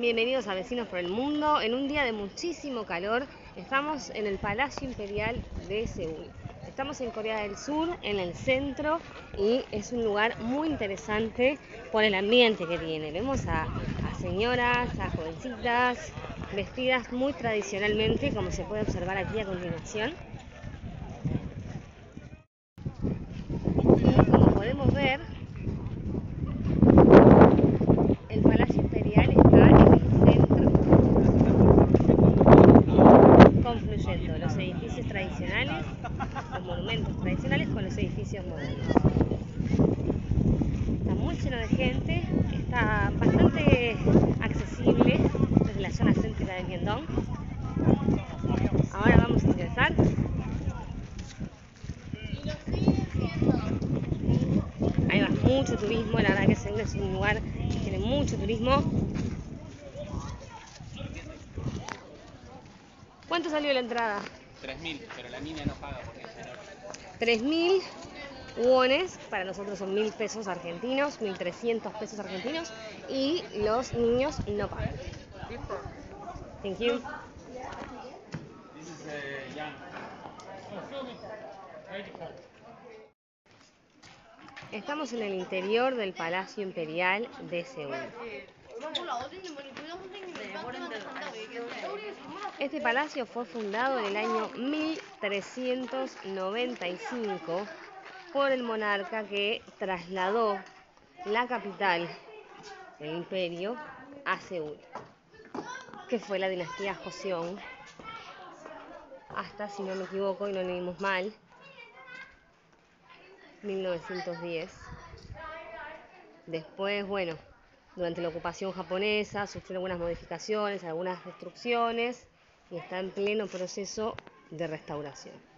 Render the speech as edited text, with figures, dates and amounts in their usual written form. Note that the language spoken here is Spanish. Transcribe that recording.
Bienvenidos a Vecinos por el Mundo. En un día de muchísimo calor, estamos en el Palacio Imperial de Seúl. Estamos en Corea del Sur, en el centro, y es un lugar muy interesante por el ambiente que tiene. Vemos a señoras, a jovencitas, vestidas muy tradicionalmente, como se puede observar aquí a continuación. Y como podemos ver, el Palacio Imperial está en el centro, confluyendo los edificios tradicionales, los monumentos tradicionales, con los edificios modernos. Está muy lleno de gente, está bastante accesible desde la zona céntrica de Myeongdong. Ahora vamos a ingresar. Ahí va, mucho turismo, la verdad que Seúl es un lugar que tiene mucho turismo. ¿Cuánto salió la entrada? 3.000, pero la niña no paga porque es menor. 3.000 wones, para nosotros son 1.000 pesos argentinos, 1.300 pesos argentinos, y los niños no pagan. Thank you. This is young. Estamos en el interior del Palacio Imperial de Seúl. Este palacio fue fundado en el año 1395 por el monarca que trasladó la capital del imperio a Seúl, que fue la dinastía Joseon, hasta, si no me equivoco y no leímos mal, 1910. Después, bueno, durante la ocupación japonesa sufrió algunas modificaciones, algunas destrucciones, y está en pleno proceso de restauración.